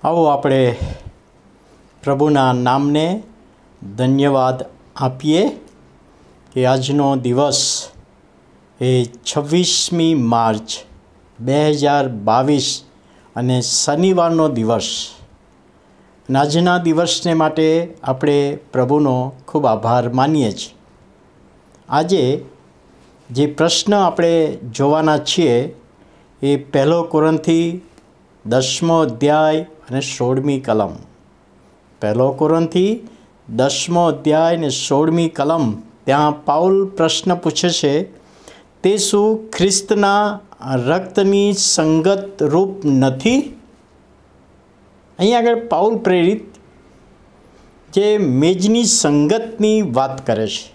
આવો આપણે પ્રભુના નામને ધન્યવાદ આપીએ કે આજનો દિવસ એ 26મી માર્ચ 2022 અને શનિવારનો દિવસ. અને આજના દિવસને માટે આપણે પ્રભુનો ખૂબ આભાર માનીએ છીએ. આજે જે પ્રશ્ન આપણે જોવાના છીએ એ 1 કોરિન્થી 10મો અધ્યાય અને 16મી કલમ. 1 કોરિન્થી 10મો અધ્યાય અને 16મી કલમ. ત્યાં પાઉલ પ્રશ્ન પૂછે છે, તે શું ખ્રિસ્તના રક્તની સંગત રૂપ નથી? અહીં આગળ પાઉલ પ્રેરિત જે મેજની સંગતની વાત કરે છે.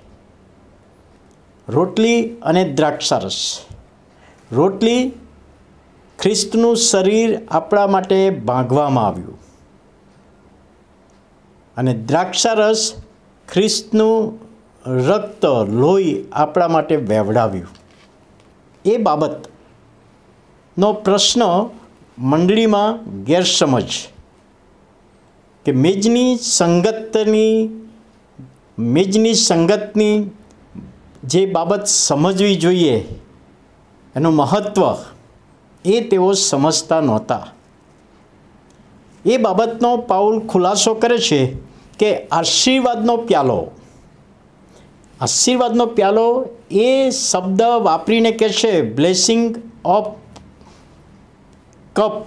રોટલી અને દ્રાક્ષારસ. રોટલી ખ્રિસ્તનું શરીર આપણા માટે ભાંગવામાં આવ્યું અને દ્રાક્ષારસ ખ્રિસ્તનું રક્ત લોહી આપણા માટે વહેવડાવ્યું. એ બાબતનો પ્રશ્ન મંડળીમાં ગેરસમજ કે મેજની સંગતની જે બાબત સમજવી જોઈએ એનું મહત્ત્વ એ તેઓ સમજતા નહોતા. એ બાબતનો પાઉલ ખુલાસો કરે છે કે આશીર્વાદનો પ્યાલો એ શબ્દ વાપરીને કહે છે બ્લેસિંગ ઓફ કપ.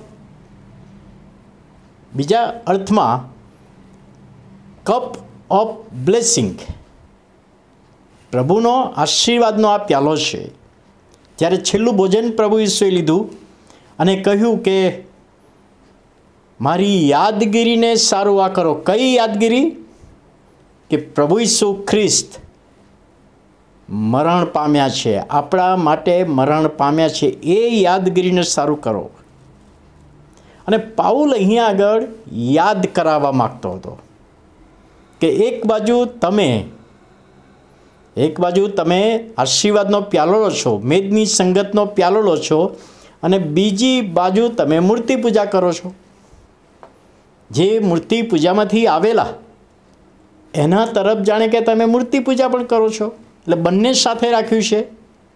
બીજા અર્થમાં કપ ઓફ બ્લેસિંગ. પ્રભુનો આશીર્વાદનો આ પ્યાલો છે. જ્યારે છેલ્લું ભોજન પ્રભુ ઈસુએ લીધું અને કહ્યું કે મારી યાદગીરીને સારું આ કરો. કઈ યાદગીરી? કે પ્રભુ ઈસુ ખ્રિસ્ત મરણ પામ્યા છે, આપણા માટે મરણ પામ્યા છે, એ યાદગીરીને સારું કરો. અને પાઉલ અહીંયા આગળ યાદ કરાવવા માગતો હતો કે એક બાજુ તમે આશીર્વાદનો પ્યાલો લો છો, મેદની સંગતનો પ્યાલો લો છો, અને બીજી બાજુ તમે મૂર્તિ પૂજા કરો છો. જે મૂર્તિ પૂજામાંથી આવેલા એના તરફ જાણે કે તમે મૂર્તિ પૂજા પણ કરો છો. એટલે બંને સાથે રાખ્યું છે.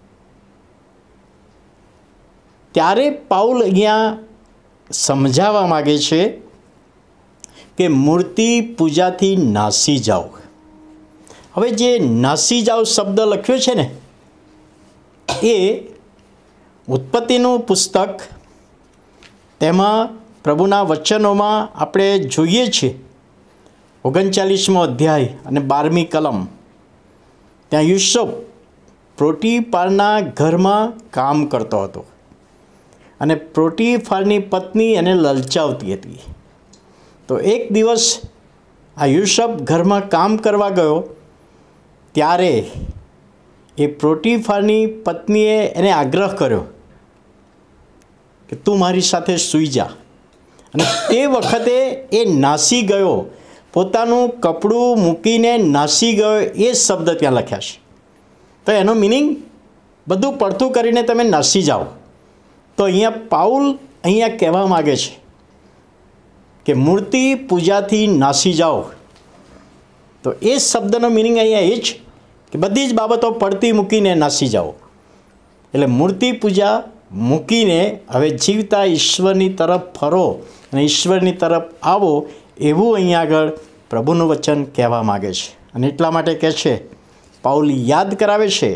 ત્યારે પાઉલ અહીંયા સમજાવવા માગે છે કે મૂર્તિ પૂજાથી નાસી જાઓ. હવે જે નાસી જાઓ શબ્દ લખ્યો છે ને એ ઉત્પત્તિનું પુસ્તક, તેમાં પ્રભુના વચનોમાં આપણે જોઈએ છીએ 39મો અધ્યાય અને 12મી કલમ. ત્યાં યુસુફ પોટીફારના ઘરમાં કામ કરતો હતો અને પોટીફારની પત્ની એને લલચાવતી હતી. તો એક દિવસ આ યુસુફ ઘરમાં કામ કરવા ગયો ત્યારે એ પોટીફારની પત્નીએ એને આગ્રહ કર્યો કે તું મારી સાથે સૂઈ જા. અને તે વખતે એ નાસી ગયો, પોતાનું કપડું મૂકીને નાસી ગયો, એ શબ્દ ત્યાં લખ્યા છે. તો એનો મિનિંગ બધું પડતું કરીને તમે નાસી જાઓ. તો અહીંયા પાઉલ કહેવા માગે છે કે મૂર્તિ પૂજાથી નાસી જાઓ. તો એ શબ્દનો મિનિંગ અહીંયા એ જ કે બધી જ બાબતો પડતી મૂકીને નાસી જાઓ. એટલે મૂર્તિ પૂજા મૂકીને હવે જીવતા ઈશ્વરની તરફ ફરો અને ઈશ્વરની તરફ આવો, એવું અહીંયા આગળ પ્રભુનું વચન કહેવા માગે છે. અને એટલા માટે કહે છે, પાઉલ યાદ કરાવે છે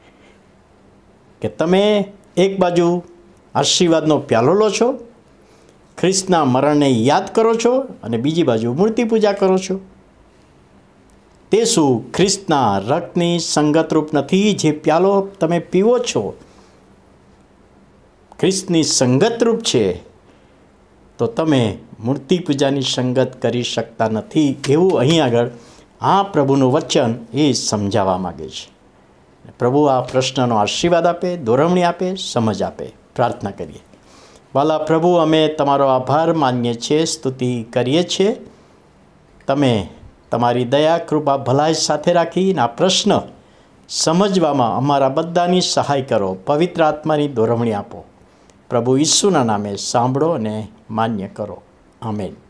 કે તમે એક બાજુ આશીર્વાદનો પ્યાલો લો છો, ખ્રિસ્તના મરણને યાદ કરો છો, અને બીજી બાજુ મૂર્તિ પૂજા કરો છો. તે શું ખ્રિસ્તના રક્તની સંગતરૂપ નથી? જે પ્યાલો તમે પીવો છો ખ્રિસ્તની સંગતરૂપ છે, તો તમે મૂર્તિ પૂજાની સંગત કરી શકતા નથી. એવું અહીં આગળ આ પ્રભુનું વચન એ સમજાવવા માગે છે. પ્રભુ આ પ્રશ્નનો આશીર્વાદ આપે, દોરવણી આપે, સમજ આપે. પ્રાર્થના કરીએ. વાલા પ્રભુ, અમે તમારો આભાર માનીએ છીએ, સ્તુતિ કરીએ છીએ. તમે તમારી દયા, કૃપા, ભલાઈ સાથે રાખીને આ પ્રશ્ન સમજવામાં અમારા બધાની સહાય કરો. પવિત્ર આત્માની દોરવણી આપો. પ્રભુ ઈસુના નામે સાંભળો અને માન્ય કરો. આમેન.